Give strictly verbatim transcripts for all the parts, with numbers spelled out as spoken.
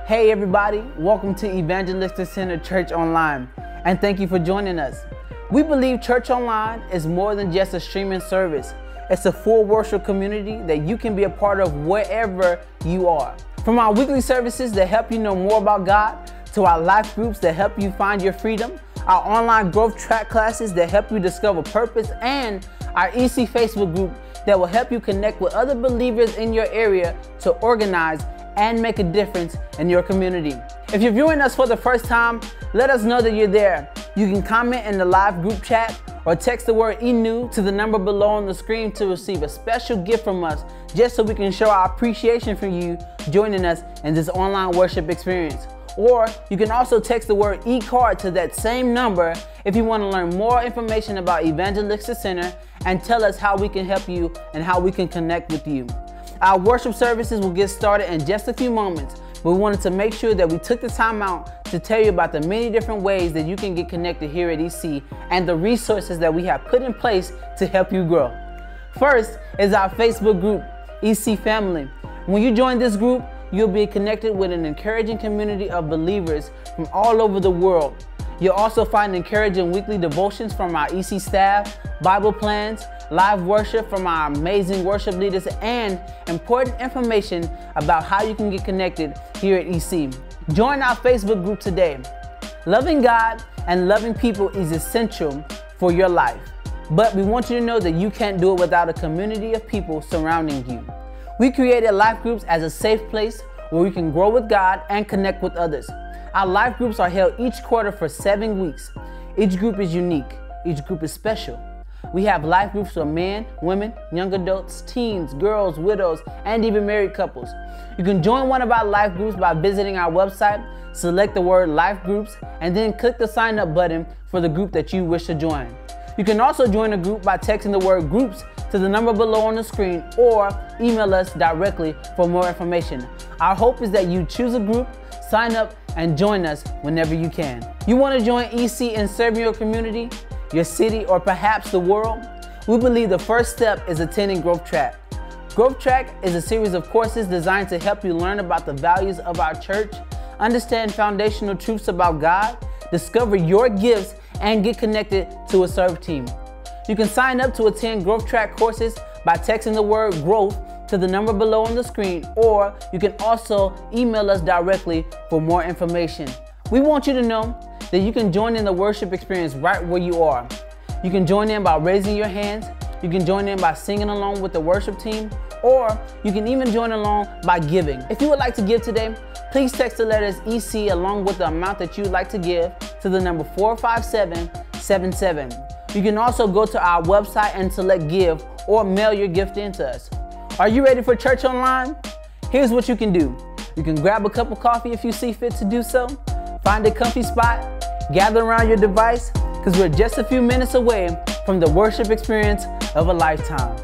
Hey everybody, welcome to Evangelistic Center Church Online, and thank you for joining us. We believe Church Online is more than just a streaming service. It's a full worship community that you can be a part of wherever you are. From our weekly services that help you know more about God, to our life groups that help you find your freedom, our online growth track classes that help you discover purpose, and our E C Facebook group that will help you connect with other believers in your area to organize and make a difference in your community. If you're viewing us for the first time, let us know that you're there. You can comment in the live group chat or text the word E N U to the number below on the screen to receive a special gift from us, just so we can show our appreciation for you joining us in this online worship experience. Or you can also text the word ecard to that same number if you want to learn more information about Evangelistic Center and tell us how we can help you and how we can connect with you. Our worship services will get started in just a few moments, but we wanted to make sure that we took the time out to tell you about the many different ways that you can get connected here at E C and the resources that we have put in place to help you grow. First is our Facebook group, E C Family. When you join this group, you'll be connected with an encouraging community of believers from all over the world. You'll also find encouraging weekly devotions from our E C staff, Bible plans, live worship from our amazing worship leaders, and important information about how you can get connected here at E C. Join our Facebook group today. Loving God and loving people is essential for your life, but we want you to know that you can't do it without a community of people surrounding you. We created life groups as a safe place where we can grow with God and connect with others. Our life groups are held each quarter for seven weeks. Each group is unique. Each group is special. We have life groups for men, women, young adults, teens, girls, widows, and even married couples. You can join one of our life groups by visiting our website, select the word life groups, and then click the sign up button for the group that you wish to join. You can also join a group by texting the word groups to the number below on the screen or email us directly for more information. Our hope is that you choose a group, sign up, and join us whenever you can. You want to join E C and serve in your community, your city, or perhaps the world? We believe the first step is attending Growth Track. Growth Track is a series of courses designed to help you learn about the values of our church, understand foundational truths about God, discover your gifts, and get connected to a serve team. You can sign up to attend Growth Track courses by texting the word growth to the number below on the screen, or you can also email us directly for more information. We want you to know that you can join in the worship experience right where you are. You can join in by raising your hands, you can join in by singing along with the worship team, or you can even join along by giving. If you would like to give today, please text the letters E C along with the amount that you'd like to give to the number four five seven seven seven. You can also go to our website and select give or mail your gift in to us. Are you ready for Church Online? Here's what you can do. You can grab a cup of coffee if you see fit to do so, find a comfy spot, gather around your device, because we're just a few minutes away from the worship experience of a lifetime.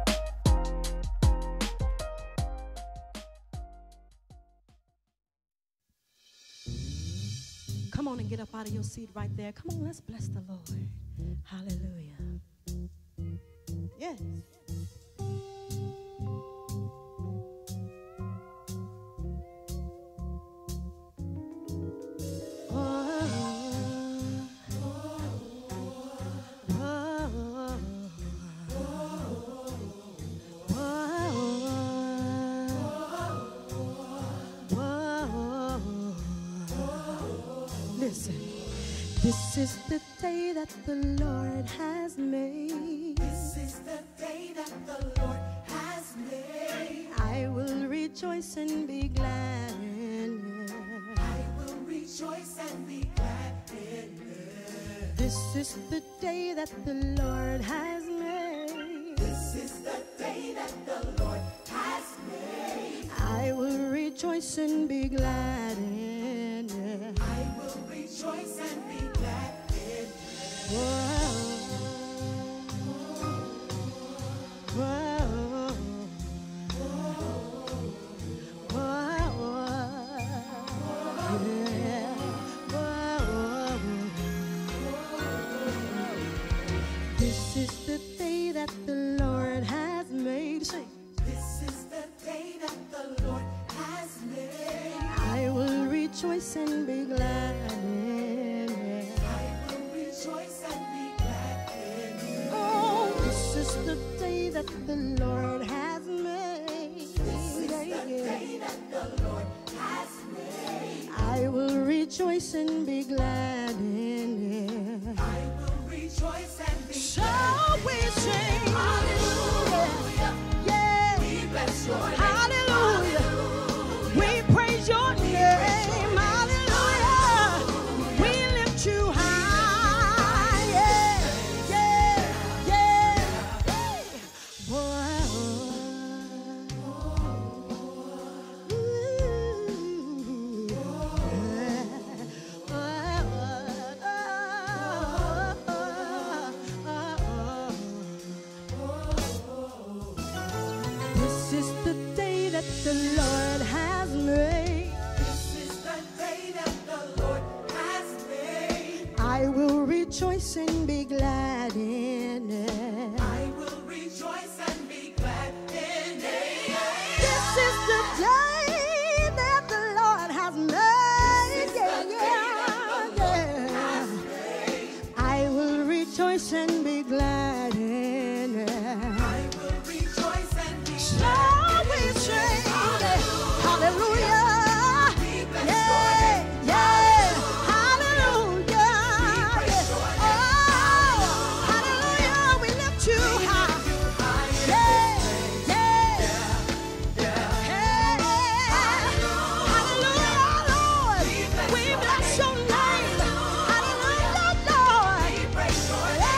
Come on and get up out of your seat right there. Come on, let's bless the Lord. Hallelujah. Yes. Listen, this is the day that the Lord has made. This is the day that the Lord has made. I will rejoice and be glad in it. I will rejoice and be glad in it. This is the day that the Lord has made. This is the day that the Lord has made. I will rejoice and be glad in it. I will rejoice and be glad in it. Whoa. Whoa. Whoa. Yeah. Whoa. This is the day that the Lord has made. Sing. This is the day that the Lord has made. I will rejoice and be glad in it. I will rejoice and be glad in it. Oh, this is the day that the Lord has made. This is the day that the Lord has made. I will rejoice and be glad in it. I will rejoice and be So glad. we sing Hallelujah. Yeah. We bless your name. Hallelujah. We praise your name. Hallelujah. We lift you high. Yeah. Yeah. Yeah. Hey. Whoa. Ooh. This is the day that the Lord has made. This is the day that the Lord has made. I will rejoice and be glad in it. I will rejoice and be glad in it. This is the day that the Lord has made. Yeah, yeah, yeah. I will rejoice and be glad in it. I will rejoice and be So glad. we sing hallelujah. We bless Yeah, yeah, hallelujah. Oh, hallelujah. We lift you high. Yeah, yeah. Hey, hallelujah, Lord. We bless your name. Hallelujah, Lord. We praise your name.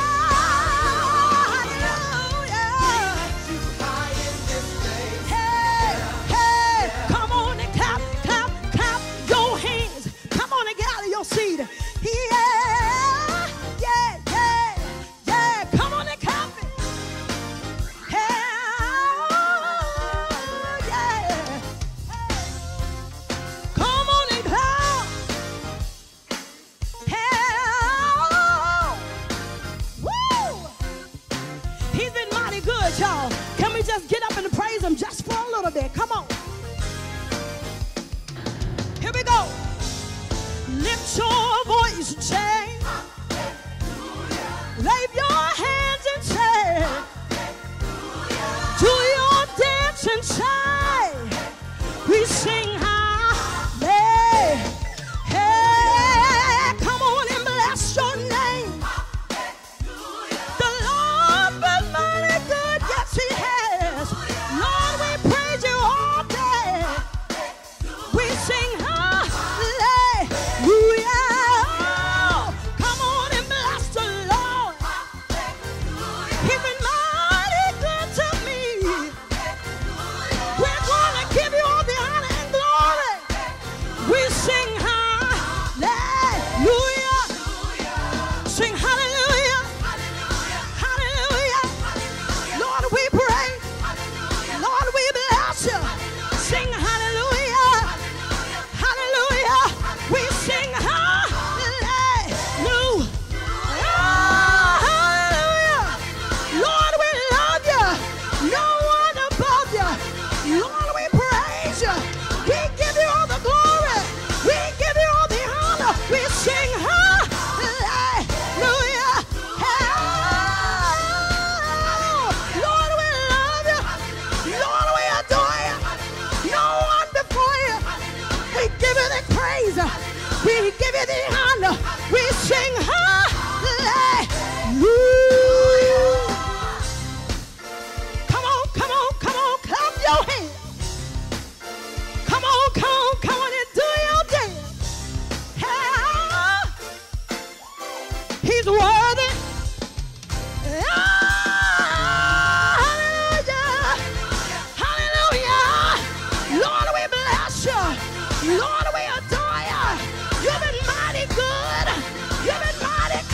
Hey, hey, come on and clap, clap, clap your hands. Come on and get out of your seat. Yeah, yeah, yeah, yeah. Come on and clap it. Yeah, yeah. Come on and clap. Yeah. Woo! He's been mighty good, y'all. Can we just get up and praise him just for a little bit? Come on. Here we go. Lift your voice and say, wave your hands and say, do your dance and say, we sing hallelujah. Hey, come on and bless your name. The Lord been mighty good, yes he has. Lord, we praise you all day. We sing hallelujah. Come on and bless the Lord. He's been mighty good to me. We're gonna give you all the honor and glory. We sing hallelujah. Sing hallelujah. Hallelujah. Lord, we pray. Lord, we bless you. Sing hallelujah. Hallelujah. We sing hallelujah. Hallelujah. Lord, we love you. No one above you. Lord, we praise you. We give you all the glory. We give you all the honor. We sing hallelujah. Lord, we love you. Lord, we adore you. No one before you. We give you the praise. We give you the honor. We sing hallelujah. Come on, come on, come on, clap your hands. Come on, come on, come on and do your dance. Yeah. He's worthy. Hallelujah. Hallelujah. Lord, we bless you. Lord, we adore you. You've been mighty good. You've been mighty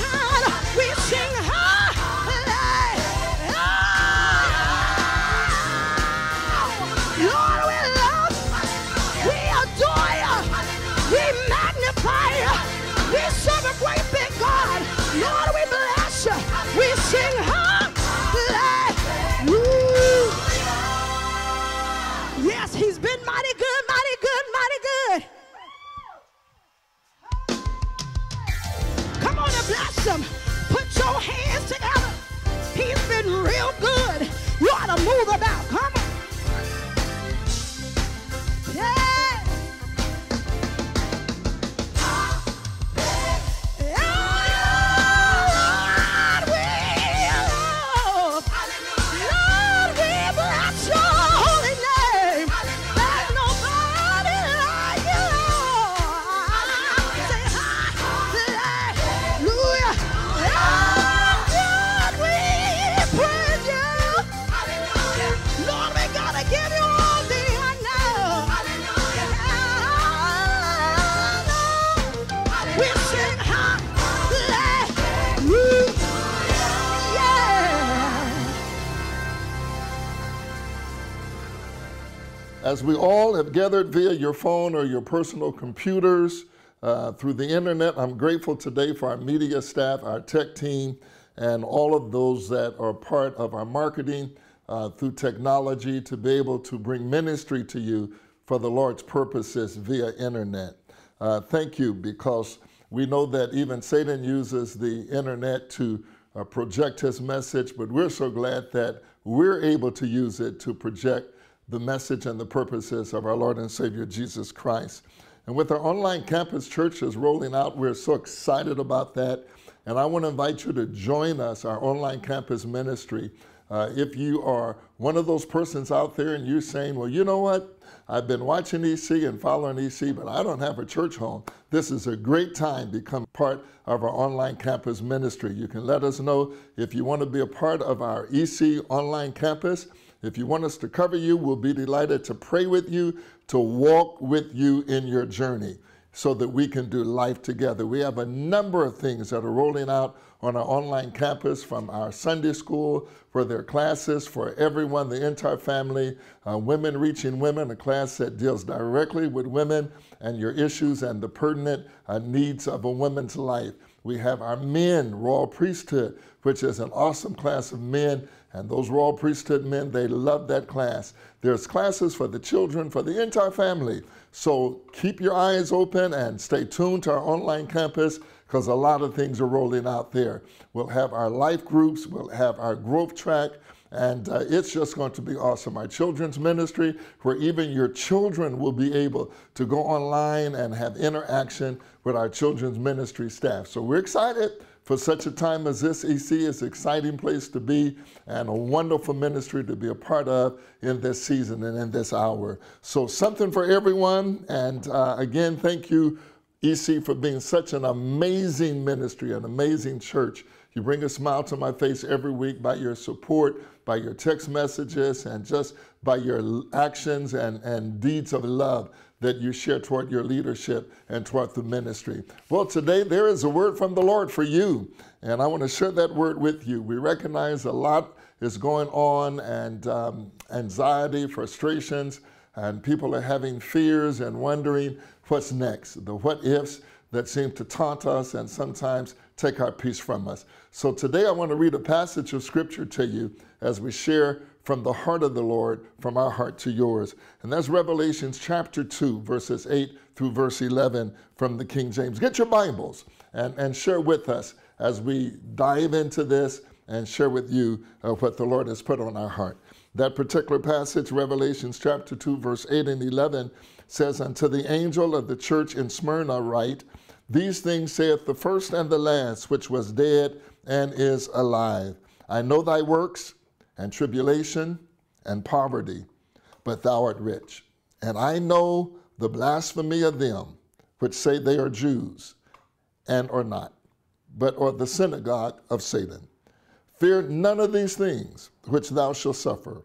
As we all have gathered via your phone or your personal computers, uh, through the internet, I'm grateful today for our media staff, our tech team, and all of those that are part of our marketing uh, through technology to be able to bring ministry to you for the Lord's purposes via internet. Uh, thank you, because we know that even Satan uses the internet to uh, project his message, but we're so glad that we're able to use it to project the message and the purposes of our Lord and Savior Jesus Christ. And with our online campus churches rolling out, we're so excited about that. And I want to invite you to join us, our online campus ministry. Uh, if you are one of those persons out there and you're saying, well, you know what? I've been watching E C and following E C, but I don't have a church home. This is a great time to become part of our online campus ministry. You can let us know if you want to be a part of our E C online campus. If you want us to cover you, we'll be delighted to pray with you, to walk with you in your journey so that we can do life together. We have a number of things that are rolling out on our online campus, from our Sunday school, for their classes, for everyone, the entire family, uh, Women Reaching Women, a class that deals directly with women and your issues and the pertinent uh, needs of a woman's life. We have our men, Royal Priesthood, which is an awesome class of men, and those Royal Priesthood men, they love that class. There's classes for the children, for the entire family. So keep your eyes open and stay tuned to our online campus, because a lot of things are rolling out there. We'll have our life groups, we'll have our growth track, and uh, it's just going to be awesome. Our children's ministry, where even your children will be able to go online and have interaction with our children's ministry staff. So we're excited for such a time as this. E C is an exciting place to be and a wonderful ministry to be a part of in this season and in this hour. So something for everyone. And uh, again, thank you, E C, for being such an amazing ministry, an amazing church. You bring a smile to my face every week by your support, by your text messages, and just by your actions and, and deeds of love that you share toward your leadership and toward the ministry. Well, today there is a word from the Lord for you, and I want to share that word with you. We recognize a lot is going on, and um, anxiety, frustrations, and people are having fears and wondering what's next, the what ifs that seem to taunt us and sometimes take our peace from us. So today I want to read a passage of scripture to you as we share from the heart of the Lord, from our heart to yours. And that's Revelation chapter two, verses eight through verse eleven from the King James. Get your Bibles and, and share with us as we dive into this and share with you uh, what the Lord has put on our heart. That particular passage, Revelation chapter two, verse eight and eleven, says, "Unto the angel of the church in Smyrna write, These things saith the first and the last, which was dead and is alive. I know thy works, and tribulation, and poverty, but thou art rich. And I know the blasphemy of them which say they are Jews, and are not, but are the synagogue of Satan. Fear none of these things which thou shalt suffer.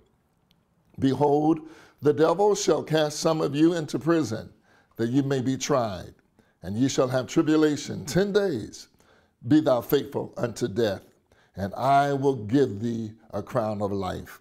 Behold, the devil shall cast some of you into prison, that ye may be tried, and ye shall have tribulation ten days. Be thou faithful unto death, and I will give thee a crown of life.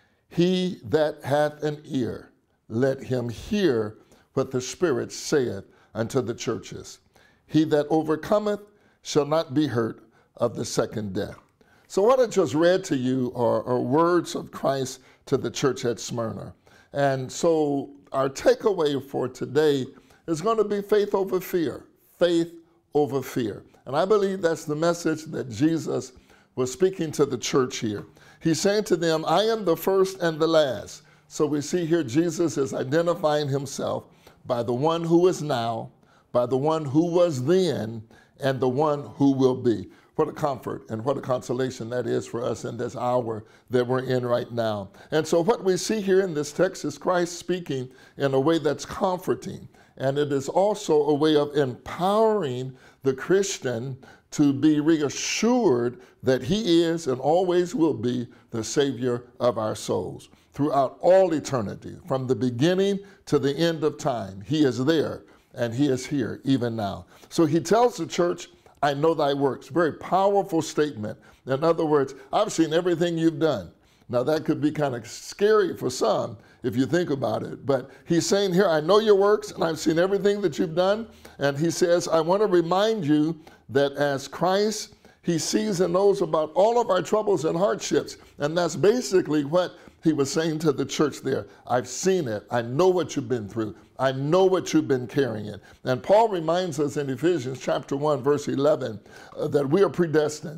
He that hath an ear, let him hear what the Spirit saith unto the churches. He that overcometh shall not be hurt of the second death." So what I just read to you are, are words of Christ to the church at Smyrna. And so our takeaway for today is going to be faith over fear, faith over fear. And I believe that's the message that Jesus was speaking to the church here. He's saying to them, I am the first and the last. So we see here Jesus is identifying himself by the one who is now, by the one who was then, and the one who will be. What a comfort and what a consolation that is for us in this hour that we're in right now. And so what we see here in this text is Christ speaking in a way that's comforting. And it is also a way of empowering the Christian to be reassured that he is and always will be the Savior of our souls. Throughout all eternity, from the beginning to the end of time, he is there and he is here even now. So he tells the church, I know thy works. Very powerful statement. In other words, I've seen everything you've done. Now that could be kind of scary for some if you think about it. But he's saying here, I know your works and I've seen everything that you've done. And he says, I want to remind you that as Christ, he sees and knows about all of our troubles and hardships. And that's basically what he was saying to the church there. I've seen it. I know what you've been through. I know what you've been carrying. And Paul reminds us in Ephesians chapter one, verse eleven, uh, that we are predestined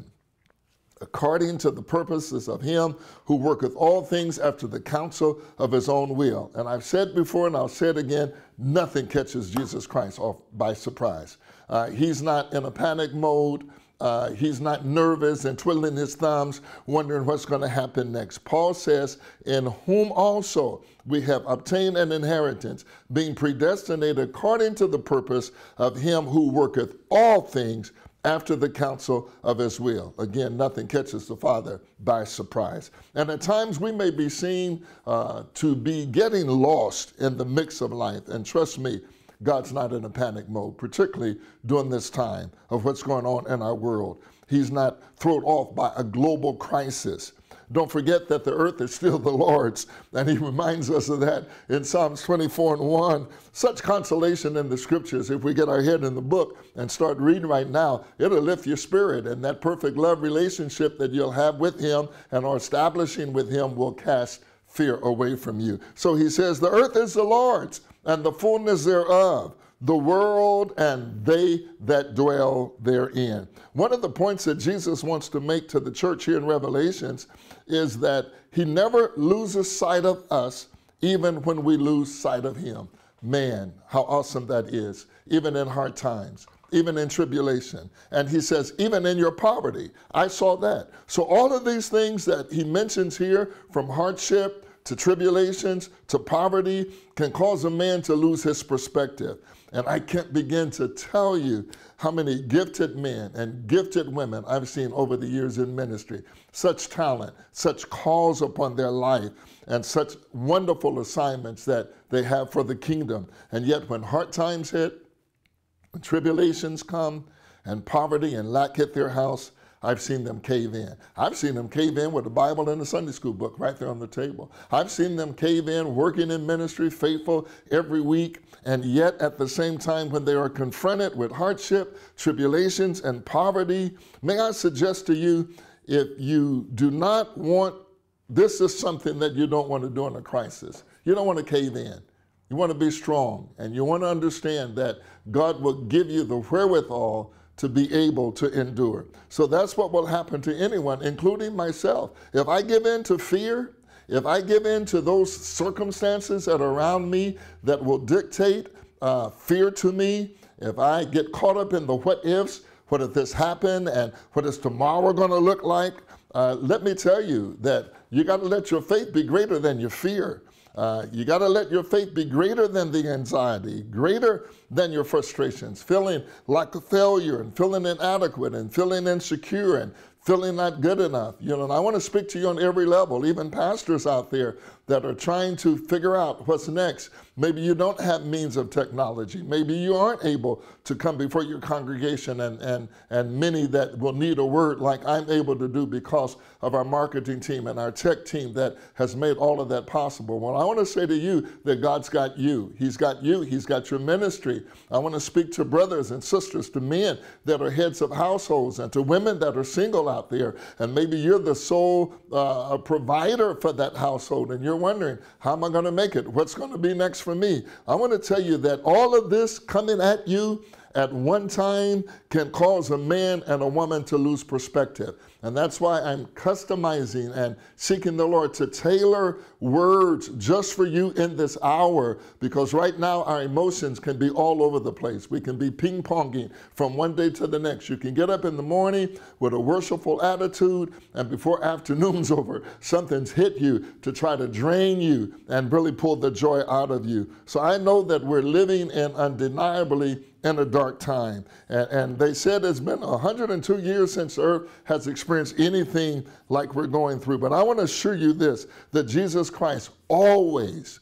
according to the purposes of him who worketh all things after the counsel of his own will. And I've said before and I'll say it again, nothing catches Jesus Christ off by surprise. Uh, he's not in a panic mode. Uh, he's not nervous and twiddling his thumbs, wondering what's going to happen next. Paul says, in whom also we have obtained an inheritance, being predestinated according to the purpose of him who worketh all things after the counsel of his will. Again, nothing catches the Father by surprise. And at times we may be seen uh, to be getting lost in the mix of life. And trust me, God's not in a panic mode, particularly during this time of what's going on in our world. He's not thrown off by a global crisis. Don't forget that the earth is still the Lord's, and he reminds us of that in Psalms twenty-four and one. Such consolation in the scriptures. If we get our head in the book and start reading right now, it'll lift your spirit, and that perfect love relationship that you'll have with him and are establishing with him will cast fear away from you. So he says, the earth is the Lord's, and the fullness thereof, the world and they that dwell therein. One of the points that Jesus wants to make to the church here in Revelations is that he never loses sight of us, even when we lose sight of him. Man, how awesome that is, even in hard times, even in tribulation. And he says, even in your poverty, I saw that. So all of these things that he mentions here, from hardship to tribulations, to poverty, can cause a man to lose his perspective. And I can't begin to tell you how many gifted men and gifted women I've seen over the years in ministry. Such talent, such calls upon their life, and such wonderful assignments that they have for the kingdom. And yet when hard times hit, when tribulations come, and poverty and lack hit their house, I've seen them cave in. I've seen them cave in with the Bible and the Sunday school book right there on the table. I've seen them cave in, working in ministry, faithful every week, and yet at the same time when they are confronted with hardship, tribulations, and poverty, may I suggest to you, if you do not want, this is something that you don't want to do in a crisis. You don't want to cave in. You want to be strong, and you want to understand that God will give you the wherewithal to be able to endure. So that's what will happen to anyone, including myself. If I give in to fear, if I give in to those circumstances that are around me that will dictate uh, fear to me, if I get caught up in the what ifs, what if this happened, and what is tomorrow going to look like, uh, let me tell you that you got to let your faith be greater than your fear. Uh, you got to let your faith be greater than the anxiety, greater than your frustrations, feeling like a failure and feeling inadequate and feeling insecure and feeling not good enough. You know, and I want to speak to you on every level, even pastors out there that are trying to figure out what's next. Maybe you don't have means of technology. Maybe you aren't able to come before your congregation, and, and, and many that will need a word like I'm able to do because of our marketing team and our tech team that has made all of that possible. Well, I want to say to you that God's got you. He's got you. He's got your ministry. I want to speak to brothers and sisters, to men that are heads of households, and to women that are single out there. And maybe you're the sole uh, provider for that household, and you're wondering, how am I going to make it? What's going to be next for me? I want to tell you that all of this coming at you at one time can cause a man and a woman to lose perspective. And that's why I'm customizing and seeking the Lord to tailor words just for you in this hour, because right now our emotions can be all over the place. We can be ping-ponging from one day to the next. You can get up in the morning with a worshipful attitude, and before afternoon's over, something's hit you to try to drain you and really pull the joy out of you. So I know that we're living in undeniably in a dark time. And, and they said it's been one hundred two years since Earth has experienced anything like we're going through. But I want to assure you this, that Jesus Christ always,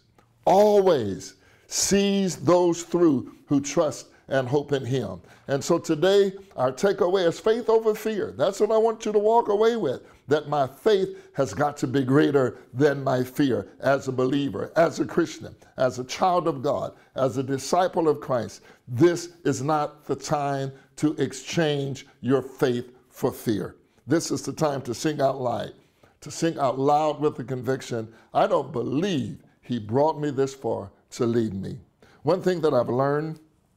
always sees those through who trust and hope in him. And so today, our takeaway is faith over fear. That's what I want you to walk away with. that my faith has got to be greater than my fear as a believer, as a Christian, as a child of God, as a disciple of Christ. This is not the time to exchange your faith for fear. This is the time to sing out loud, to sing out loud with the conviction, I don't believe he brought me this far to lead me. One thing that I've learned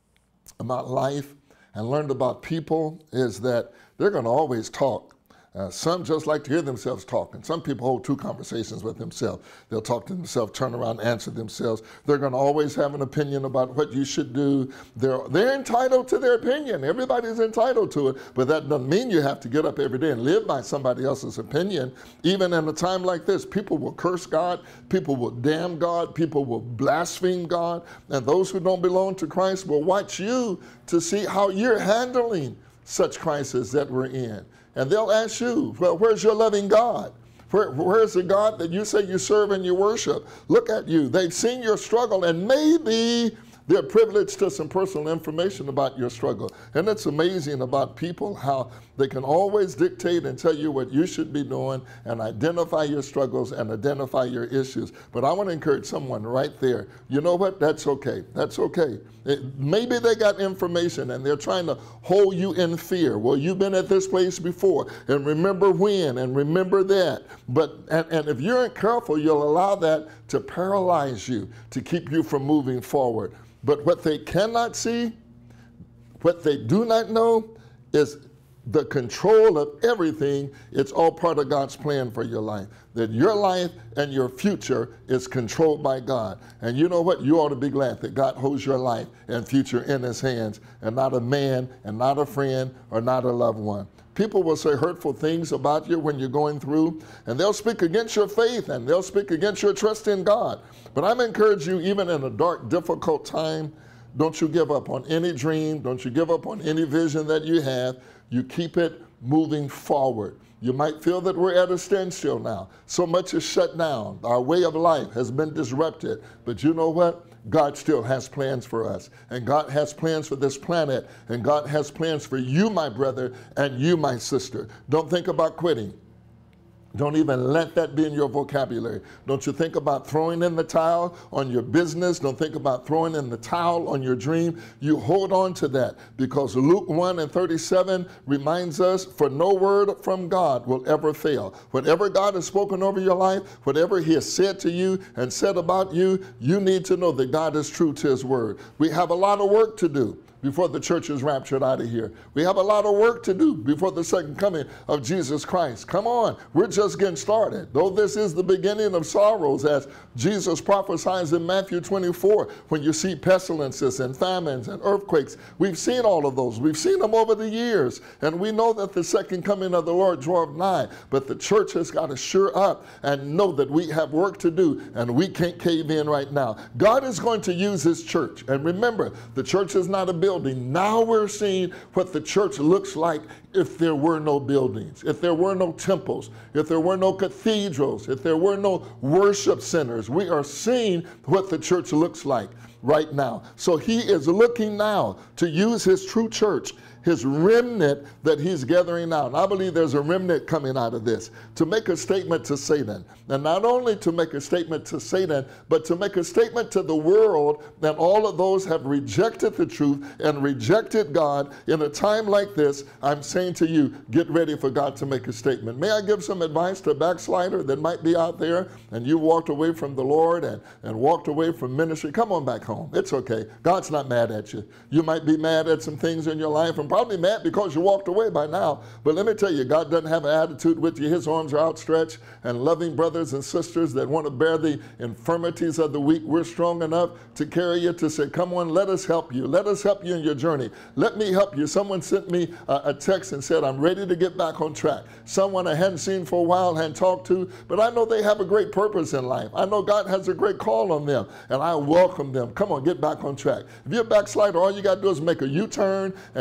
about life and learned about people is that they're going to always talk. Uh, some just like to hear themselves talk, and some people hold two conversations with themselves. They'll talk to themselves, turn around, answer themselves. They're going to always have an opinion about what you should do. They're, they're entitled to their opinion. Everybody's entitled to it, but that doesn't mean you have to get up every day and live by somebody else's opinion. Even in a time like this, people will curse God, people will damn God, people will blaspheme God, and those who don't belong to Christ will watch you to see how you're handling such crises that we're in. And they'll ask you, well, where's your loving God? Where, where's the God that you say you serve and you worship? Look at you. They've seen your struggle, and maybe they're privileged to some personal information about your struggle. And it's amazing about people how they can always dictate and tell you what you should be doing and identify your struggles and identify your issues. But I want to encourage someone right there. You know what? That's okay. That's okay. It, maybe they got information and they're trying to hold you in fear. Well, you've been at this place before, and remember when, and remember that. But and, and if you're not careful, you'll allow that to paralyze you, to keep you from moving forward. But what they cannot see, what they do not know, is the control of everything. It's all part of God's plan for your life. That your life and your future is controlled by God. And you know what? You ought to be glad that God holds your life and future in his hands, and not a man, and not a friend, or not a loved one. People will say hurtful things about you when you're going through, and they'll speak against your faith, and they'll speak against your trust in God. But I'm encouraging you, even in a dark, difficult time, don't you give up on any dream. Don't you give up on any vision that you have. You keep it moving forward. You might feel that we're at a standstill now. So much is shut down. Our way of life has been disrupted. But you know what? God still has plans for us. And God has plans for this planet. And God has plans for you, my brother, and you, my sister. Don't think about quitting. Don't even let that be in your vocabulary. Don't you think about throwing in the towel on your business. Don't think about throwing in the towel on your dream. You hold on to that, because Luke one and thirty-seven reminds us, for no word from God will ever fail. Whatever God has spoken over your life, whatever he has said to you and said about you, you need to know that God is true to his word. We have a lot of work to do before the church is raptured out of here. We have a lot of work to do before the second coming of Jesus Christ. Come on, we're just getting started. Though this is the beginning of sorrows, as Jesus prophesies in Matthew twenty-four, when you see pestilences and famines and earthquakes. We've seen all of those. We've seen them over the years, and we know that the second coming of the Lord draweth nigh. But the church has got to sure up and know that we have work to do, and we can't cave in right now. God is going to use his church. And remember, the church is not a building. Now we're seeing what the church looks like if there were no buildings, if there were no temples, if there were no cathedrals, if there were no worship centers. We are seeing what the church looks like right now. So he is looking now to use his true church, his remnant that he's gathering out. And I believe there's a remnant coming out of this to make a statement to Satan. And not only to make a statement to Satan, but to make a statement to the world that all of those have rejected the truth and rejected God. In a time like this, I'm saying to you, get ready for God to make a statement. May I give some advice to a backslider that might be out there and you walked away from the Lord and, and walked away from ministry? Come on back home. It's okay. God's not mad at you. You might be mad at some things in your life, and probably mad because you walked away by now. But let me tell you, God doesn't have an attitude with you. His arms are outstretched, and loving brothers and sisters that want to bear the infirmities of the weak, we're strong enough to carry you, to say, come on, let us help you. Let us help you in your journey. Let me help you. Someone sent me a, a text and said, I'm ready to get back on track. Someone I hadn't seen for a while, hadn't talked to, but I know they have a great purpose in life. I know God has a great call on them, and I welcome them. Come on, get back on track. If you're a backslider, all you got to do is make a U-turn and come back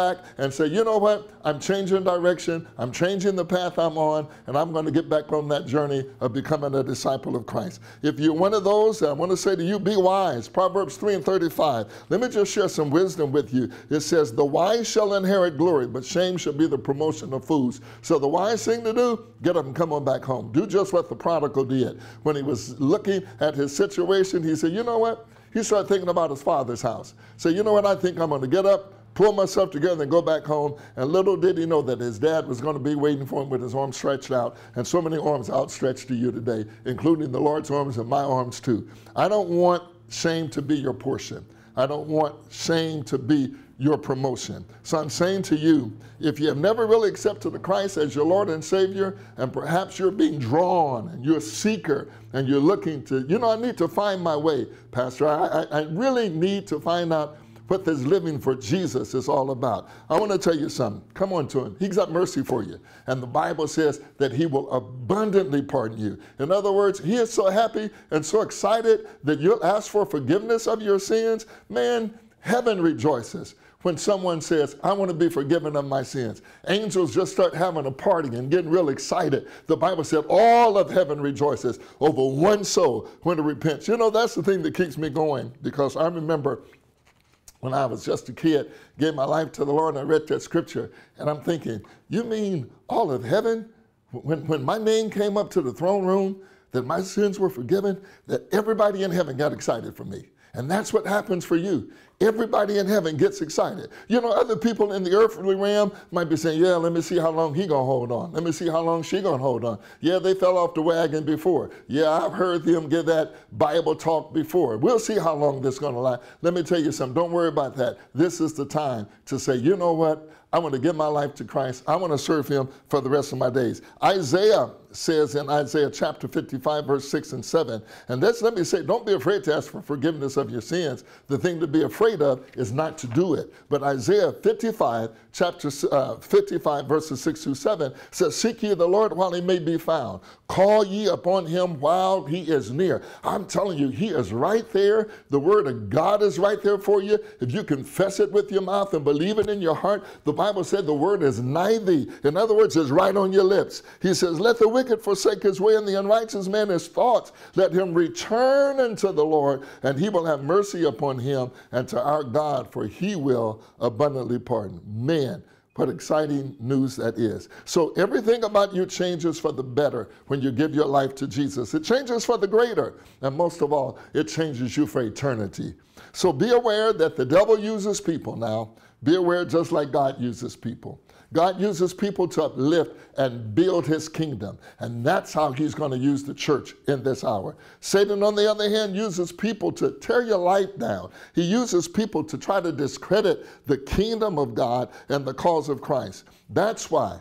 back and say, you know what, I'm changing direction, I'm changing the path I'm on, and I'm going to get back on that journey of becoming a disciple of Christ. If you're one of those, I want to say to you, be wise. Proverbs three and thirty-five. Let me just share some wisdom with you. It says, the wise shall inherit glory, but shame shall be the promotion of fools. So the wise thing to do, get up and come on back home. Do just what the prodigal did. When he was looking at his situation, he said, you know what? He started thinking about his father's house. So you know what? I think I'm going to get up, pull myself together, and go back home. And little did he know that his dad was going to be waiting for him with his arms stretched out, and so many arms outstretched to you today, including the Lord's arms and my arms too. I don't want shame to be your portion. I don't want shame to be your promotion. So I'm saying to you, if you have never really accepted the Christ as your Lord and Savior, and perhaps you're being drawn and you're a seeker and you're looking to, you know, I need to find my way, Pastor. I, I, I really need to find out what this living for Jesus is all about. I want to tell you something. Come on to him. He's got mercy for you. And the Bible says that he will abundantly pardon you. In other words, he is so happy and so excited that you'll ask for forgiveness of your sins. Man, heaven rejoices when someone says, I want to be forgiven of my sins. Angels just start having a party and getting real excited. The Bible said all of heaven rejoices over one soul when it repents. You know, that's the thing that keeps me going, because I remember when I was just a kid, gave my life to the Lord, and I read that scripture, and I'm thinking, you mean all of heaven? When, when my name came up to the throne room, that my sins were forgiven, that everybody in heaven got excited for me. And that's what happens for you. Everybody in heaven gets excited. You know, other people in the earthly realm might be saying, yeah, let me see how long he gonna hold on. Let me see how long she gonna hold on. Yeah, they fell off the wagon before. Yeah, I've heard them give that Bible talk before. We'll see how long this is gonna last. Let me tell you something, don't worry about that. This is the time to say, you know what? I want to give my life to Christ. I want to serve him for the rest of my days. Isaiah says in Isaiah chapter fifty-five, verse six and seven, and that's, let me say, don't be afraid to ask for forgiveness of your sins. The thing to be afraid of is not to do it. But Isaiah fifty-five, chapter uh, fifty-five, verses six through seven says, seek ye the Lord while he may be found. Call ye upon him while he is near. I'm telling you, he is right there. The word of God is right there for you. If you confess it with your mouth and believe it in your heart, the Bible said the word is nigh thee. In other words, it's right on your lips. He says, let the wicked forsake his way and the unrighteous man his thoughts. Let him return unto the Lord, and he will have mercy upon him, and to our God, for he will abundantly pardon. Man, what exciting news that is. So everything about you changes for the better when you give your life to Jesus. It changes for the greater. And most of all, it changes you for eternity. So be aware that the devil uses people now. Be aware just like God uses people. God uses people to uplift and build his kingdom. And that's how he's going to use the church in this hour. Satan, on the other hand, uses people to tear your life down. He uses people to try to discredit the kingdom of God and the cause of Christ. That's why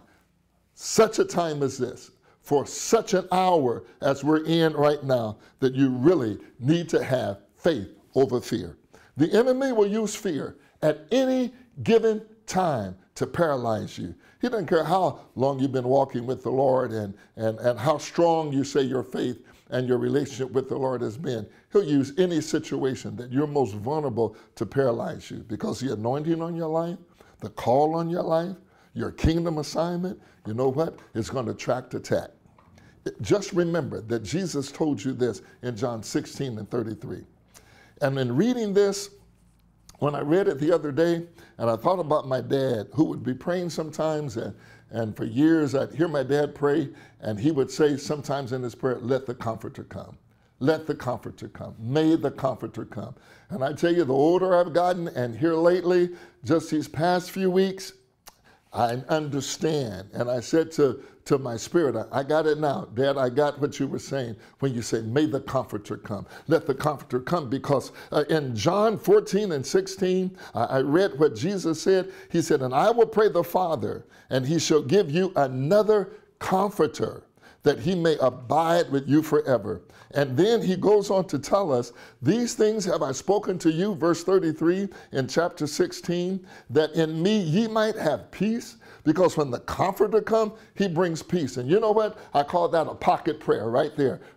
such a time as this, for such an hour as we're in right now, that you really need to have faith over fear. The enemy will use fear at any given time to paralyze you. He doesn't care how long you've been walking with the Lord and, and, and how strong you say your faith and your relationship with the Lord has been. He'll use any situation that you're most vulnerable to paralyze you, because the anointing on your life, the call on your life, your kingdom assignment, you know what? It's going to attract attack. Just remember that Jesus told you this in John sixteen and thirty-three. And in reading this, when I read it the other day, and I thought about my dad, who would be praying sometimes, and, and for years I'd hear my dad pray, and he would say sometimes in his prayer, let the Comforter come. Let the Comforter come. May the Comforter come. And I tell you, the older I've gotten, and here lately, just these past few weeks, I understand. And I said to, to my spirit, I, I got it now. Dad, I got what you were saying when you say, may the Comforter come. Let the Comforter come, because uh, in John fourteen and sixteen, uh, I read what Jesus said. He said, and I will pray the Father, and he shall give you another Comforter, that he may abide with you forever. And then he goes on to tell us, these things have I spoken to you, verse thirty-three in chapter sixteen, that in me ye might have peace. Because when the Comforter comes, he brings peace. And you know what? I call that a pocket prayer right there.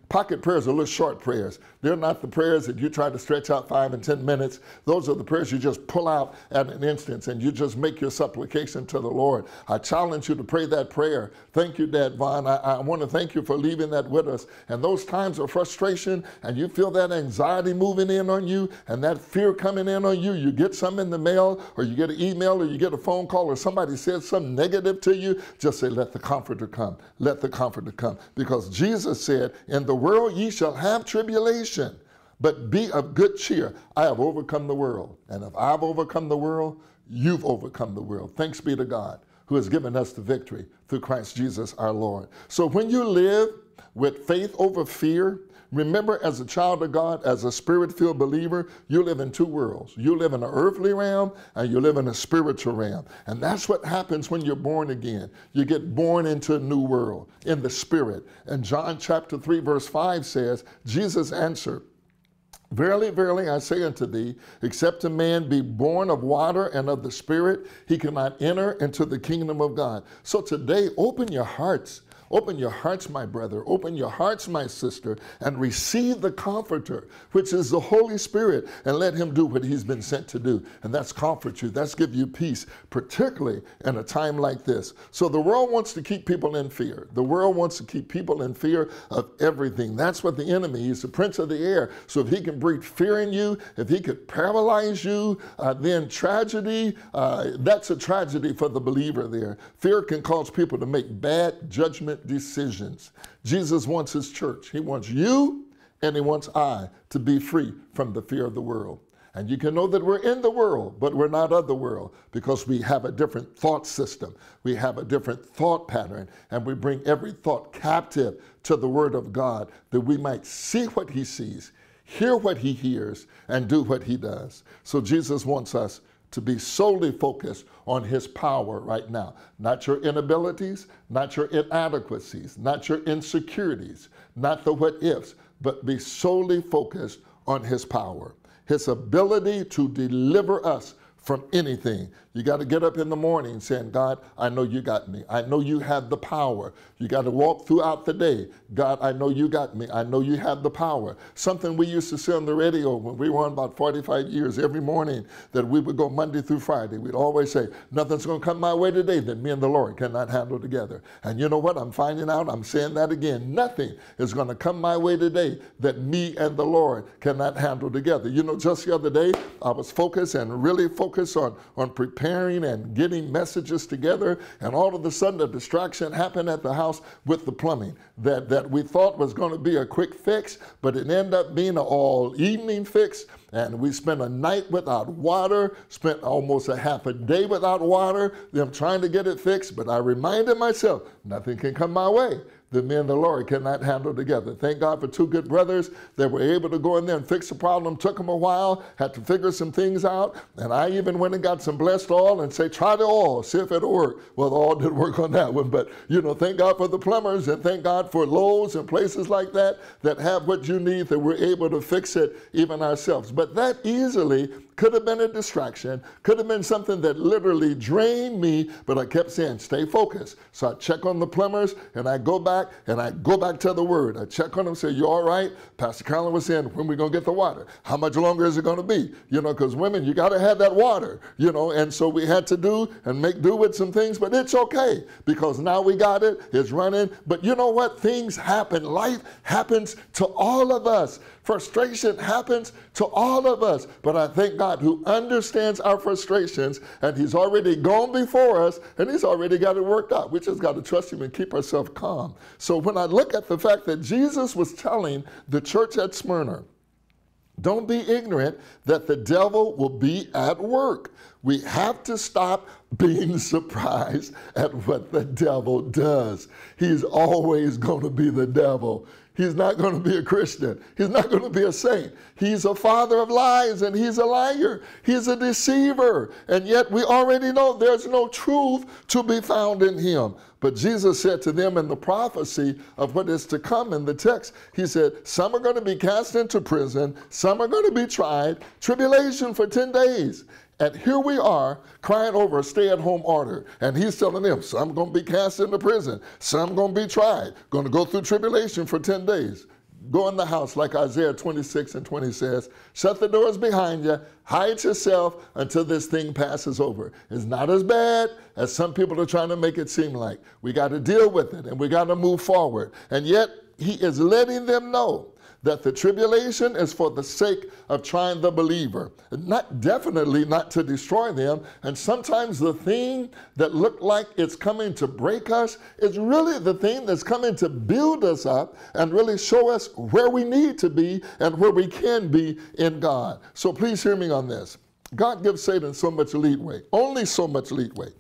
Pocket prayers are little short prayers. They're not the prayers that you try to stretch out five and ten minutes. Those are the prayers you just pull out at an instance and you just make your supplication to the Lord. I challenge you to pray that prayer. Thank you, Dad Vaughn. I, I want to thank you for leaving that with us. And those times of frustration and you feel that anxiety moving in on you and that fear coming in on you, you get something in the mail or you get an email or you get a phone call or somebody says something negative to you, just say, let the Comforter come. Let the Comforter come. Because Jesus said, in the world ye shall have tribulation, but be of good cheer. I have overcome the world. And if I've overcome the world, you've overcome the world. Thanks be to God who has given us the victory through Christ Jesus our Lord. So when you live with faith over fear, remember, as a child of God, as a spirit-filled believer, you live in two worlds. You live in an earthly realm and you live in a spiritual realm. And that's what happens when you're born again. You get born into a new world in the spirit. And John chapter three, verse five says, Jesus answered, verily, verily, I say unto thee, except a man be born of water and of the Spirit, he cannot enter into the kingdom of God. So today, open your hearts. Open your hearts, my brother. Open your hearts, my sister, and receive the Comforter, which is the Holy Spirit, and let him do what he's been sent to do. And that's comfort you. That's give you peace, particularly in a time like this. So the world wants to keep people in fear. The world wants to keep people in fear of everything. That's what the enemy is, the prince of the air. So if he can breed fear in you, if he could paralyze you, uh, then tragedy, uh, that's a tragedy for the believer there. Fear can cause people to make bad judgment decisions. Jesus wants his church. He wants you and he wants I to be free from the fear of the world. And you can know that we're in the world, but we're not of the world because we have a different thought system. We have a different thought pattern, and we bring every thought captive to the Word of God that we might see what he sees, hear what he hears, and do what he does. So Jesus wants us to be solely focused on his power right now. Not your inabilities, not your inadequacies, not your insecurities, not the what ifs, but be solely focused on his power, his ability to deliver us from anything. You got to get up in the morning saying, God, I know you got me. I know you have the power. You got to walk throughout the day. God, I know you got me. I know you have the power. Something we used to say on the radio when we were on about forty-five years, every morning that we would go Monday through Friday, we'd always say, nothing's going to come my way today that me and the Lord cannot handle together. And you know what? I'm finding out, I'm saying that again. Nothing is going to come my way today that me and the Lord cannot handle together. You know, just the other day, I was focused and really focused on, on preparing and getting messages together, and all of a sudden a distraction happened at the house with the plumbing that, that we thought was going to be a quick fix, but it ended up being an all evening fix. And we spent a night without water, spent almost a half a day without water, them trying to get it fixed. But I reminded myself, nothing can come my way that me and the Lord cannot handle together. Thank God for two good brothers that were able to go in there and fix the problem. Took them a while, had to figure some things out. And I even went and got some blessed oil and say, try the oil, see if it'll work. Well, the oil didn't work on that one. But, you know, thank God for the plumbers and thank God for Lowe's and places like that that have what you need, that we're able to fix it even ourselves. But that easily could have been a distraction, could have been something that literally drained me, but I kept saying, stay focused. So I check on the plumbers and I go back and I go back to the Word. I check on them, say, you all right? Pastor Carolyn was saying, when we going to get the water? How much longer is it going to be? You know, because women, you got to have that water, you know, and so we had to do and make do with some things, but it's okay because now we got it, it's running. But you know what? Things happen. Life happens to all of us. Frustration happens to all of us, but I thank God who understands our frustrations, and he's already gone before us, and he's already got it worked out. We just got to trust him and keep ourselves calm. So when I look at the fact that Jesus was telling the church at Smyrna, don't be ignorant that the devil will be at work. We have to stop being surprised at what the devil does. He's always going to be the devil. He's not going to be a Christian. He's not going to be a saint. He's a father of lies and he's a liar. He's a deceiver. And yet we already know there's no truth to be found in him. But Jesus said to them in the prophecy of what is to come in the text, he said, some are going to be cast into prison. Some are going to be tried. Tribulation for ten days. And here we are crying over a stay-at-home order. And he's telling them, some going to be cast into prison. Some going to be tried. Going to go through tribulation for ten days. Go in the house, like Isaiah twenty-six and twenty says. Shut the doors behind you. Hide yourself until this thing passes over. It's not as bad as some people are trying to make it seem like. We got to deal with it, and we got to move forward. And yet, he is letting them know that the tribulation is for the sake of trying the believer, not definitely not to destroy them. And sometimes the thing that looked like it's coming to break us is really the thing that's coming to build us up and really show us where we need to be and where we can be in God. So please hear me on this. God gives Satan so much leeway, only so much leeway.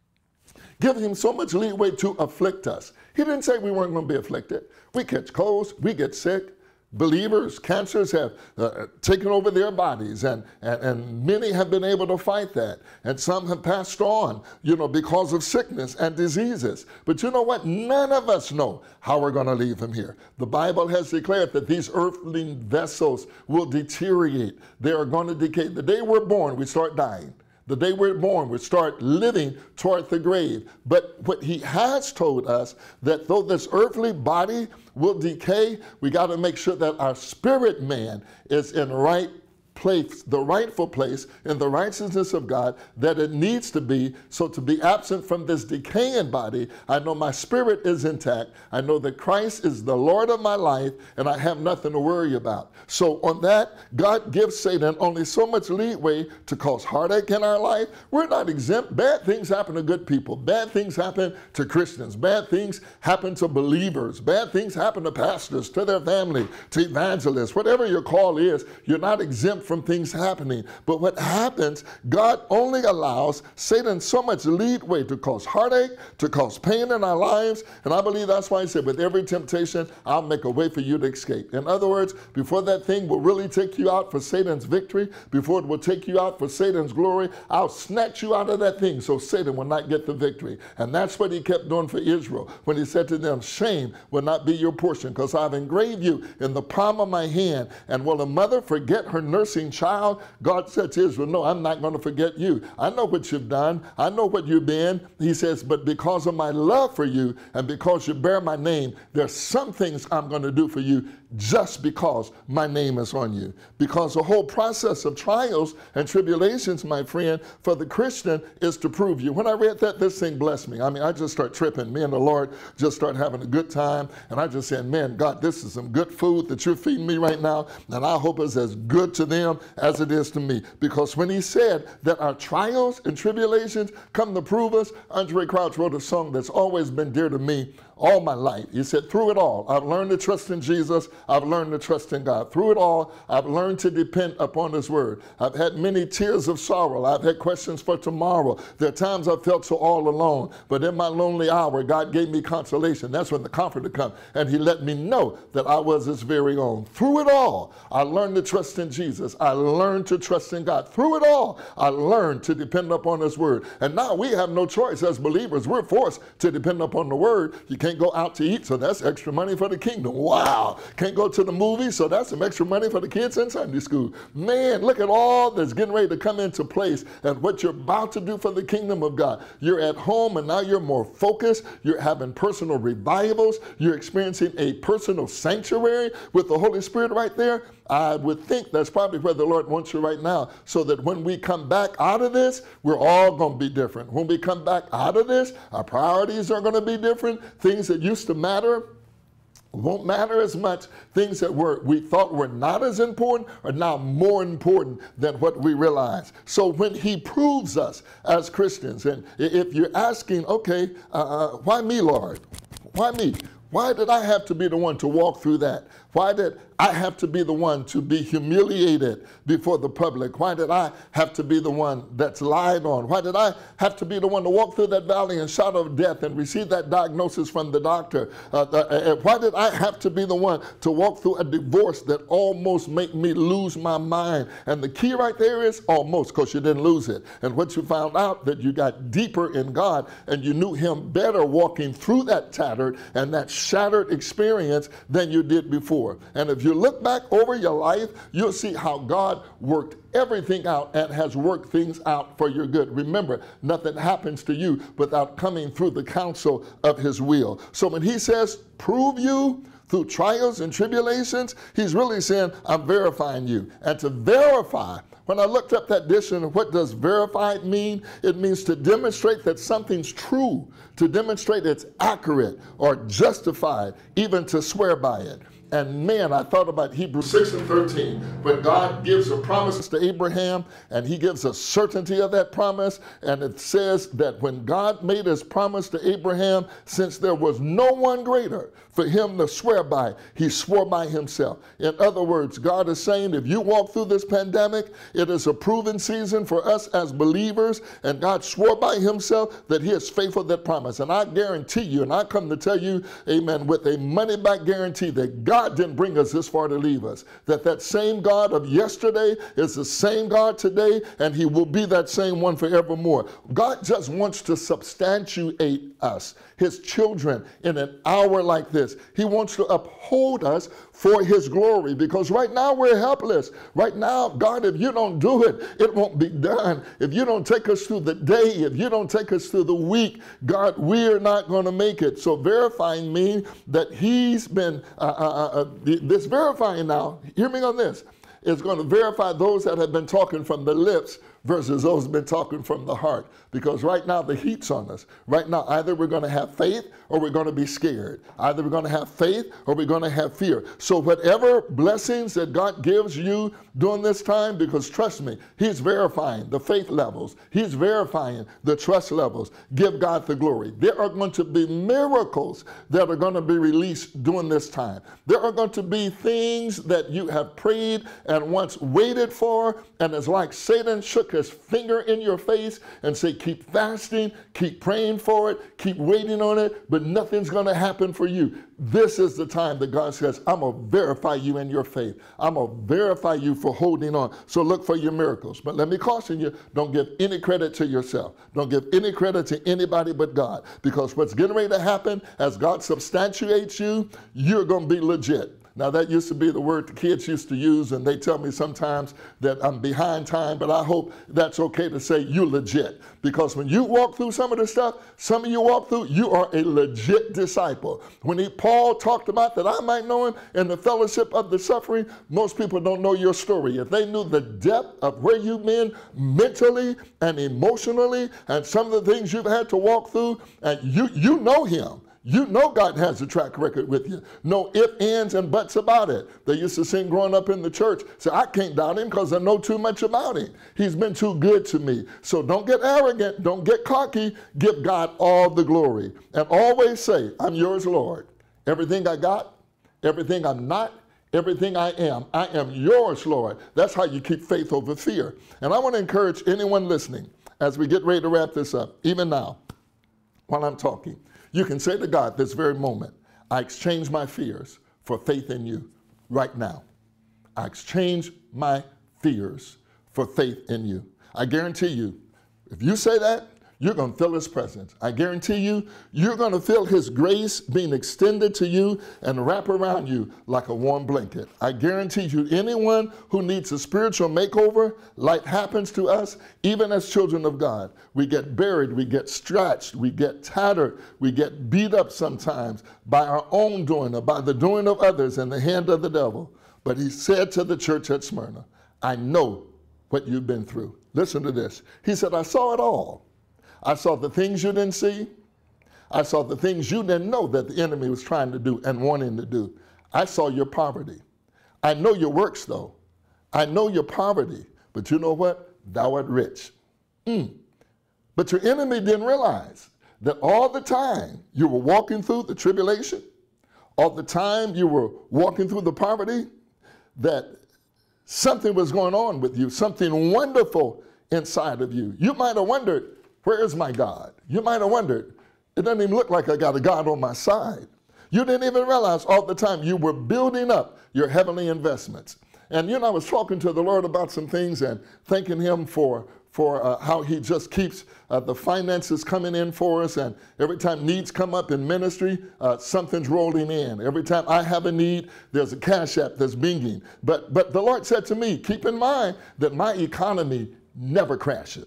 Give him so much leeway to afflict us. He didn't say we weren't going to be afflicted. We catch colds, we get sick. Believers, cancers have uh, taken over their bodies, and, and, and many have been able to fight that. And some have passed on, you know, because of sickness and diseases. But you know what? None of us know how we're going to leave him here. The Bible has declared that these earthly vessels will deteriorate. They are going to decay. The day we're born, we start dying. The day we're born, we start living toward the grave. But what he has told us, that though this earthly body will decay, we got to make sure that our spirit man is in right place, the rightful place in the righteousness of God that it needs to be. So to be absent from this decaying body, I know my spirit is intact. I know that Christ is the Lord of my life, and I have nothing to worry about. So on that, God gives Satan only so much leeway to cause heartache in our life. We're not exempt. Bad things happen to good people. Bad things happen to Christians. Bad things happen to believers. Bad things happen to pastors, to their family, to evangelists. Whatever your call is, you're not exempt from things happening. But what happens, God only allows Satan so much leeway to cause heartache, to cause pain in our lives. And I believe that's why he said, with every temptation, I'll make a way for you to escape. In other words, before that thing will really take you out for Satan's victory, before it will take you out for Satan's glory, I'll snatch you out of that thing so Satan will not get the victory. And that's what he kept doing for Israel when he said to them, shame will not be your portion, because I've engraved you in the palm of my hand. And will a mother forget her nursing child? God said to Israel, no, I'm not going to forget you. I know what you've done. I know what you've been. He says, but because of my love for you and because you bear my name, there's some things I'm going to do for you just because my name is on you. Because the whole process of trials and tribulations, my friend, for the Christian is to prove you. When I read that, this thing blessed me. I mean, I just start tripping. Me and the Lord just start having a good time. And I just said, man, God, this is some good food that you're feeding me right now. And I hope it's as good to them as it is to me. Because when he said that our trials and tribulations come to prove us, Andre Crouch wrote a song that's always been dear to me all my life. He said, through it all, I've learned to trust in Jesus. I've learned to trust in God. Through it all, I've learned to depend upon his word. I've had many tears of sorrow. I've had questions for tomorrow. There are times I've felt so all alone. But in my lonely hour, God gave me consolation. That's when the Comforter comes. And he let me know that I was his very own. Through it all, I learned to trust in Jesus. I learned to trust in God. Through it all, I learned to depend upon his word. And now we have no choice as believers. We're forced to depend upon the word. You can't go out to eat, so that's extra money for the kingdom. Wow. Can't go to the movies, so that's some extra money for the kids in Sunday school. Man, look at all that's getting ready to come into place and what you're about to do for the kingdom of God. You're at home and now you're more focused. You're having personal revivals. You're experiencing a personal sanctuary with the Holy Spirit right there. I would think that's probably where the Lord wants you right now, so that when we come back out of this, we're all going to be different. When we come back out of this, our priorities are going to be different. Things that used to matter won't matter as much. Things that were we thought were not as important are now more important than what we realize. So when he proves us as Christians, and if you're asking, okay, uh, why me, Lord? Why me? Why did I have to be the one to walk through that? Why did I have to be the one to be humiliated before the public? Why did I have to be the one that's lied on? Why did I have to be the one to walk through that valley and shadow of death and receive that diagnosis from the doctor? Uh, uh, why did I have to be the one to walk through a divorce that almost made me lose my mind? And the key right there is almost, because you didn't lose it. And what you found out, that you got deeper in God and you knew him better walking through that tattered and that shattered experience than you did before. And if you look back over your life, you'll see how God worked everything out and has worked things out for your good. Remember, nothing happens to you without coming through the counsel of his will. So when he says, prove you through trials and tribulations, he's really saying, I'm verifying you. And to verify, when I looked up that dictionary, what does verified mean? It means to demonstrate that something's true, to demonstrate it's accurate or justified, even to swear by it. And man, I thought about Hebrews six and thirteen, when God gives a promise to Abraham and he gives a certainty of that promise. And it says that when God made his promise to Abraham, since there was no one greater for him to swear by, he swore by himself. In other words, God is saying, if you walk through this pandemic, it is a proven season for us as believers. And God swore by himself that he is faithful to that promise. And I guarantee you, and I come to tell you, amen, with a money back guarantee that God God didn't bring us this far to leave us. That that same God of yesterday is the same God today, and he will be that same one forevermore. God just wants to substantiate us, his children, in an hour like this. He wants to uphold us for his glory, because right now we're helpless. Right now, God, if you don't do it, it won't be done. If you don't take us through the day, if you don't take us through the week, God, we're not going to make it. So verifying means that he's been, uh, uh, uh, this verifying now, hear me on this, is going to verify those that have been talking from the lips versus those who've been talking from the heart. Because right now the heat's on us. Right now, either we're going to have faith or we're going to be scared. Either we're going to have faith or we're going to have fear. So whatever blessings that God gives you during this time, because trust me, he's verifying the faith levels. He's verifying the trust levels. Give God the glory. There are going to be miracles that are going to be released during this time. There are going to be things that you have prayed and once waited for, and it's like Satan shook his finger in your face and say, keep fasting, keep praying for it, keep waiting on it, but nothing's going to happen for you. This is the time that God says, I'm going to verify you in your faith. I'm going to verify you for holding on. So look for your miracles. But let me caution you, don't give any credit to yourself. Don't give any credit to anybody but God. Because what's getting ready to happen as God substantiates you, you're going to be legit. Now, that used to be the word the kids used to use, and they tell me sometimes that I'm behind time, but I hope that's okay to say you legit. Because when you walk through some of the stuff, some of you walk through, you are a legit disciple. When he, Paul talked about that I might know him in the fellowship of the suffering, most people don't know your story. If they knew the depth of where you've been mentally and emotionally and some of the things you've had to walk through, and you, you know him. You know God has a track record with you. No ifs, ands, and buts about it. They used to sing growing up in the church, say, I can't doubt him because I know too much about him. He's been too good to me. So don't get arrogant. Don't get cocky. Give God all the glory. And always say, I'm yours, Lord. Everything I got, everything I'm not, everything I am, I am yours, Lord. That's how you keep faith over fear. And I want to encourage anyone listening as we get ready to wrap this up, even now, while I'm talking. You can say to God this very moment, I exchange my fears for faith in you right now. I exchange my fears for faith in you. I guarantee you, if you say that, you're going to feel his presence. I guarantee you, you're going to feel his grace being extended to you and wrap around you like a warm blanket. I guarantee you, anyone who needs a spiritual makeover, life happens to us, even as children of God. We get buried, we get stretched, we get tattered, we get beat up sometimes by our own doing or by the doing of others in the hand of the devil. But he said to the church at Smyrna, I know what you've been through. Listen to this. He said, I saw it all. I saw the things you didn't see. I saw the things you didn't know that the enemy was trying to do and wanting to do. I saw your poverty. I know your works, though. I know your poverty. But you know what? Thou art rich. Mm. But your enemy didn't realize that all the time you were walking through the tribulation, all the time you were walking through the poverty, that something was going on with you, something wonderful inside of you. You might have wondered, where is my God? You might have wondered, it doesn't even look like I got a God on my side. You didn't even realize all the time you were building up your heavenly investments. And you know, I was talking to the Lord about some things and thanking him for, for uh, how he just keeps uh, the finances coming in for us. And every time needs come up in ministry, uh, something's rolling in. Every time I have a need, there's a cash app that's binging. But, but the Lord said to me, keep in mind that my economy never crashes.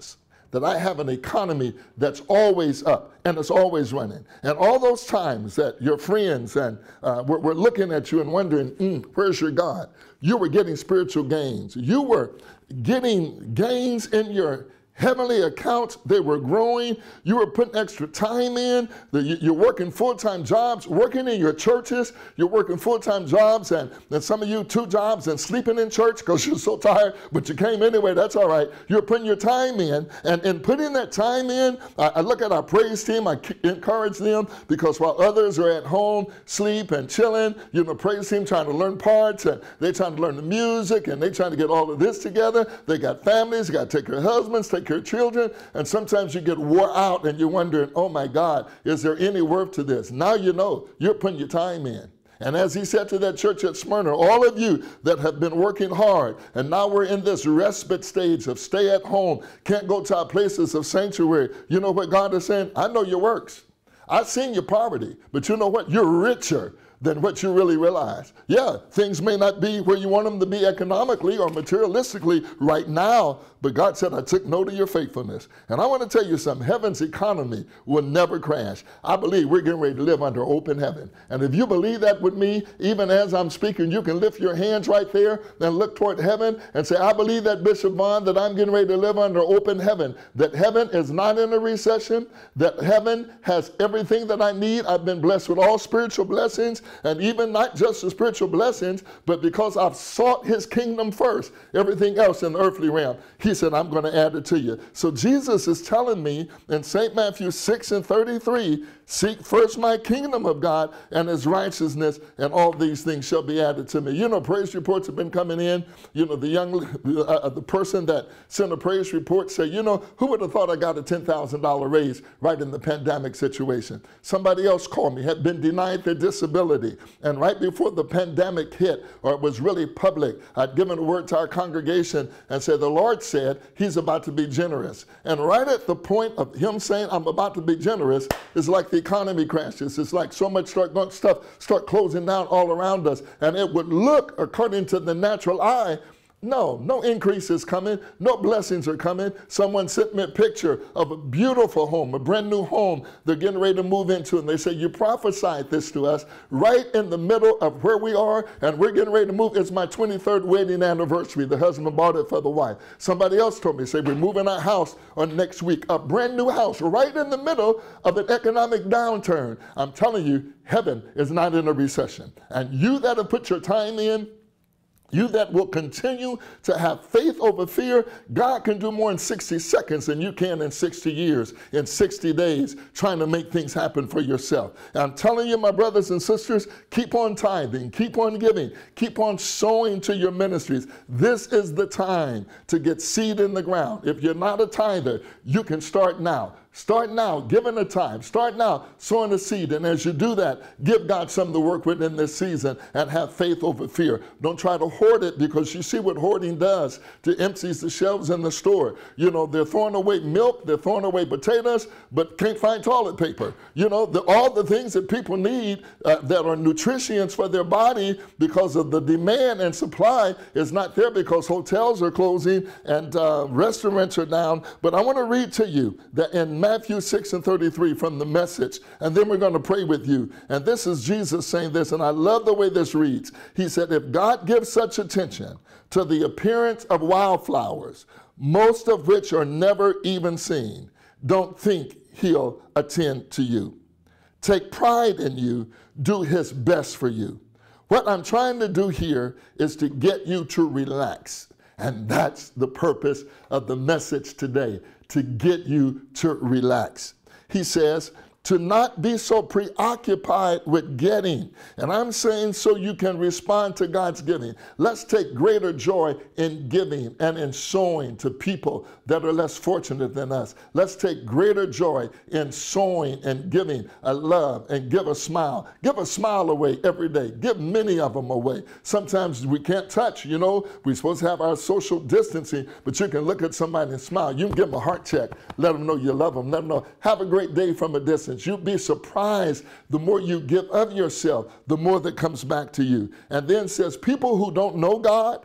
that I have an economy that's always up and it's always running. And all those times that your friends and uh, were, were looking at you and wondering, mm, where's your God? You were getting spiritual gains. You were getting gains in your heavenly accounts. They were growing. You were putting extra time in. You're working full-time jobs, working in your churches. You're working full-time jobs, and, and some of you two jobs and sleeping in church because you're so tired, but you came anyway. That's all right. You're putting your time in, and in putting that time in, I, I look at our praise team. I encourage them because while others are at home, sleep and chilling, you know, praise team trying to learn parts, and they're trying to learn the music, and they're trying to get all of this together. They got families. They got to take care of husbands, take care of children, and sometimes you get wore out and you're wondering, oh my God, is there any worth to this? Now you know you're putting your time in. And as he said to that church at Smyrna, all of you that have been working hard, and now we're in this respite stage of stay at home, can't go to our places of sanctuary. You know what God is saying? I know your works. I've seen your poverty, but you know what? You're richer than what you really realize. Yeah, things may not be where you want them to be economically or materialistically right now, but God said, I took note of your faithfulness. And I want to tell you something, heaven's economy will never crash. I believe we're getting ready to live under open heaven. And if you believe that with me, even as I'm speaking, you can lift your hands right there and look toward heaven and say, I believe that, Bishop Vaughn, that I'm getting ready to live under open heaven, that heaven is not in a recession, that heaven has everything that I need. I've been blessed with all spiritual blessings, and even not just the spiritual blessings, but because I've sought his kingdom first, everything else in the earthly realm, he said, I'm going to add it to you. So Jesus is telling me in Saint Matthew six and thirty-three, seek first my kingdom of God and his righteousness, and all these things shall be added to me. You know, praise reports have been coming in. You know, the young, uh, the person that sent a praise report said, you know, who would have thought I got a ten thousand dollar raise right in the pandemic situation? Somebody else called me, had been denied their disability. And right before the pandemic hit, or it was really public, I'd given a word to our congregation and said, the Lord said he's about to be generous. And right at the point of him saying, I'm about to be generous, is like the economy crashes. It's like so much start, stuff start closing down all around us. And it would look, according to the natural eye, no, no increase is coming. No blessings are coming. Someone sent me a picture of a beautiful home, a brand new home they're getting ready to move into. And they say, you prophesied this to us right in the middle of where we are, and we're getting ready to move. It's my twenty-third wedding anniversary. The husband bought it for the wife. Somebody else told me, say, we're moving our house on next week. A brand new house right in the middle of an economic downturn. I'm telling you, heaven is not in a recession. And you that have put your time in, you that will continue to have faith over fear, God can do more in sixty seconds than you can in sixty years, in sixty days, trying to make things happen for yourself. And I'm telling you, my brothers and sisters, keep on tithing, keep on giving, keep on sowing to your ministries. This is the time to get seed in the ground. If you're not a tither, you can start now. Start now, giving a time. Start now, sowing a seed. And as you do that, give God something to work with in this season and have faith over fear. Don't try to hoard it, because you see what hoarding does to empties the shelves in the store. You know, they're throwing away milk, they're throwing away potatoes, but can't find toilet paper. You know, the, all the things that people need uh, that are nutrients for their body, because of the demand and supply is not there, because hotels are closing and uh, restaurants are down. But I want to read to you that in Matthew six and thirty-three from the Message, and then we're going to pray with you. And this is Jesus saying this, and I love the way this reads. He said, if God gives such attention to the appearance of wildflowers, most of which are never even seen, don't think he'll attend to you. Take pride in you, do his best for you. What I'm trying to do here is to get you to relax. And that's the purpose of the message today, to get you to relax. He says, to not be so preoccupied with getting. And I'm saying so you can respond to God's giving. Let's take greater joy in giving and in sowing to people that are less fortunate than us. Let's take greater joy in sowing and giving a love and give a smile. Give a smile away every day. Give many of them away. Sometimes we can't touch, you know. We're supposed to have our social distancing, but you can look at somebody and smile. You can give them a heart check. Let them know you love them. Let them know, have a great day from a distance. You'll be surprised the more you give of yourself, the more that comes back to you. And then says, people who don't know God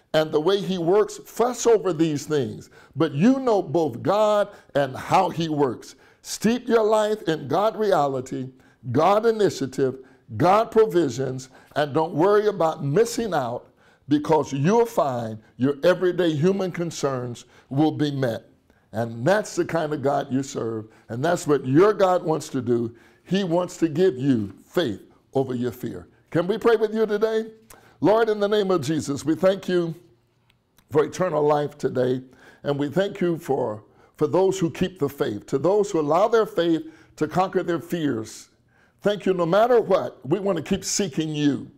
and the way he works, fuss over these things. But you know both God and how he works. Steep your life in God reality, God initiative, God provisions, and don't worry about missing out, because you'll find your everyday human concerns will be met. And that's the kind of God you serve, and that's what your God wants to do. He wants to give you faith over your fear. Can we pray with you today? Lord, in the name of Jesus, we thank you for eternal life today, and we thank you for, for those who keep the faith, to those who allow their faith to conquer their fears. Thank you. No matter what, we want to keep seeking you.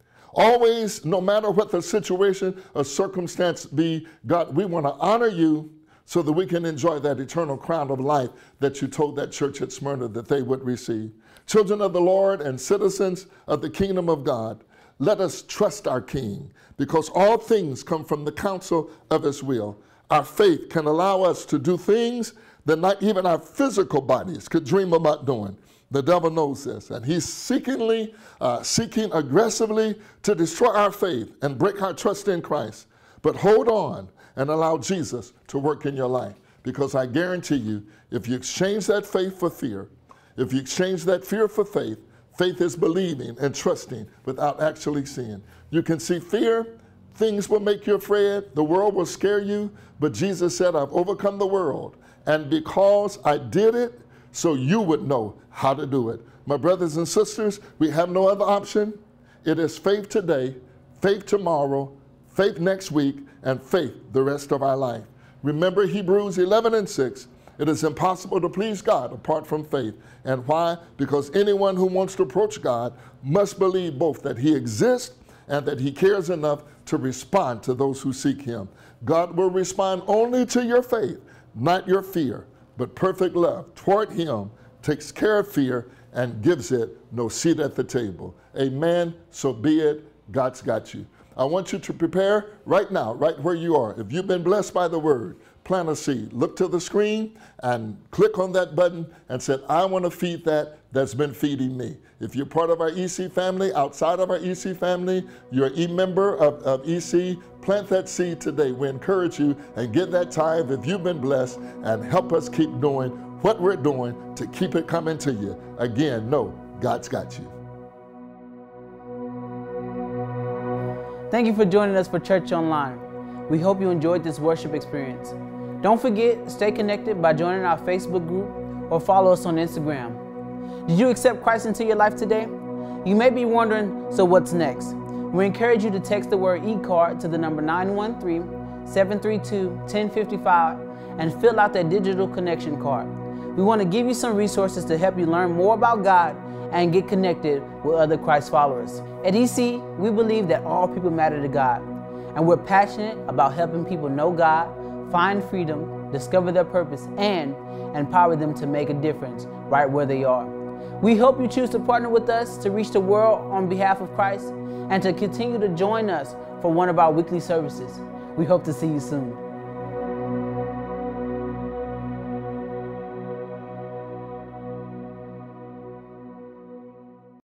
Always, no matter what the situation or circumstance be, God, we want to honor you so that we can enjoy that eternal crown of life that you told that church at Smyrna that they would receive. Children of the Lord and citizens of the kingdom of God, let us trust our King, because all things come from the counsel of his will. Our faith can allow us to do things that not even our physical bodies could dream about doing. The devil knows this, and he's seekingly, uh, seeking aggressively to destroy our faith and break our trust in Christ. But hold on and allow Jesus to work in your life, because I guarantee you, if you exchange that faith for fear, if you exchange that fear for faith, faith is believing and trusting without actually seeing. You can see fear, things will make you afraid, the world will scare you, but Jesus said, I've overcome the world, and because I did it, so you would know how to do it. My brothers and sisters, we have no other option. It is faith today, faith tomorrow, faith next week, and faith the rest of our life. Remember Hebrews eleven and six. It is impossible to please God apart from faith. And why? Because anyone who wants to approach God must believe both that he exists and that he cares enough to respond to those who seek him. God will respond only to your faith, not your fear, but perfect love toward him takes care of fear and gives it no seat at the table. Amen. So be it. God's got you. I want you to prepare right now, right where you are. If you've been blessed by the word, plant a seed. Look to the screen and click on that button and say, I want to feed that that's been feeding me. If you're part of our E C family, outside of our E C family, you're a member of, of E C, plant that seed today. We encourage you and give that tithe if you've been blessed, and help us keep doing what we're doing to keep it coming to you. Again, no, God's got you. Thank you for joining us for Church Online. We hope you enjoyed this worship experience. Don't forget, stay connected by joining our Facebook group or follow us on Instagram. Did you accept Christ into your life today? You may be wondering, so what's next? We encourage you to text the word ecard to the number nine one three, seven three two, one zero five five and fill out that digital connection card. We want to give you some resources to help you learn more about God and get connected with other Christ followers. At E C, we believe that all people matter to God, and we're passionate about helping people know God, find freedom, discover their purpose, and empower them to make a difference right where they are. We hope you choose to partner with us to reach the world on behalf of Christ and to continue to join us for one of our weekly services. We hope to see you soon.